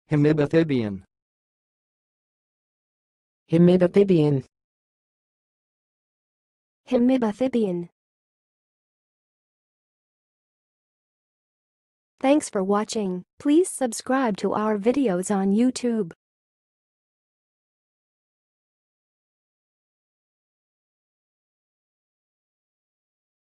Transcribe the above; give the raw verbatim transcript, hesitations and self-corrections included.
Hemibathybian. HEMIBATHYBIAN. HEMIBATHYBIAN. Thanks for watching. Please subscribe to our videos on YouTube.